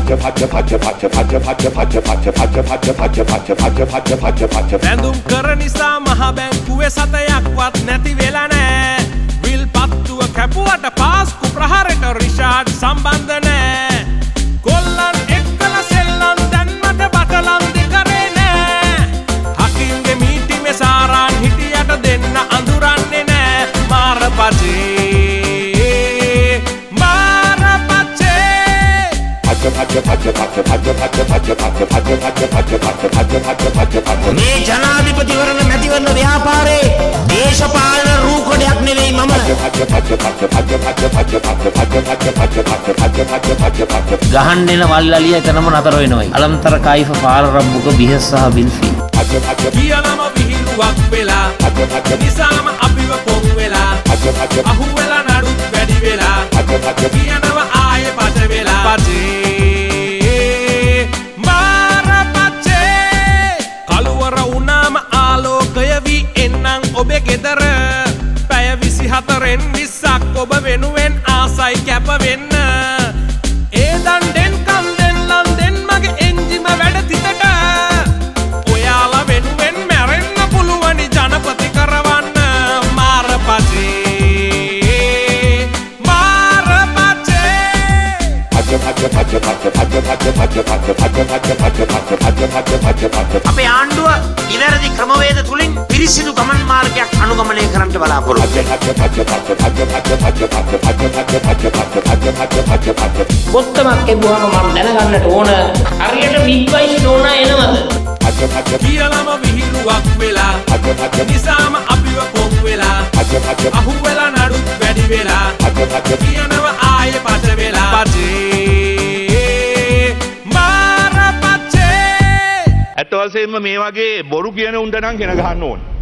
වැඳුම් කර නිසා මහ බැංකුවේ සතයක්වත් නැති වෙලා නෑ. විල් පත්තුව කැපුවට පාස්කු ප්‍රහාරයට රිෂාඩ් සම්බන්ධ නෑ. කොල්ලන් එක්කල සෙල්ලම් දැන් මට බටලන්දි කරේ නෑ. හකින්ගේ මීටිමේ සාරාන් හිටියට දෙන්න අඳුරන්නේ නෑ. මාර පචේ මේ ජනාධිපතිවරණ මැතිවරණ ව්‍යාපාරේ දේශපාලන රූකඩයක් නෙවෙයි මම. ගහන්න එන වල්ලලිය එතනම නතර වෙනවයි. අලම්තර කයිෆ පාර රබ්බුක බිහස් සහ බිල්ෆි. කියනම විහිළුවක් වෙලා නිසාම අපිව කොම් වෙලා අහු වෙලා නඩුත් වැඩි වෙලා කියනවා ආයේ පච වෙලා පචේ ඔබේ ගෙදර පැය 24න් 20ක් ඔබ වෙනුවෙන් ආසයි කැප වෙන්න. ඒ දණ්ඩෙන් කන්දෙන් ලන්දෙන් මගේ එන්ජිම වැඩ තිතට ඔයාලා වෙනුවෙන් මැරෙන්න පුළුවනි ජනපති කරවන්න. මාර පචේ මාර පචේ. අපේ ආණ්ඩුව ඉවැරදි ක්‍රමවේද තුලින් පිරිසිදු ගමන් මාර්ගයක් අනුගමනය කරන්නට බලාපොරොත්තු පොත්තමක් එබුවම මම දැනගන්නට ඕන හරියට මිඩ්වයිස් නෝන එනවද කියලාම විහිළුවක් වෙලා නිසාම අපිව කොම් වෙලා අහු වෙලා නඩුත් වැඩි වෙලා කියනවා ආයේ පච වෙලා පචේ මාර පචේ. ඇත්ත වශයෙන්ම මේ වගේ බොරු කියන උන්ට නම් කෙන ගහන්න ඕනේ.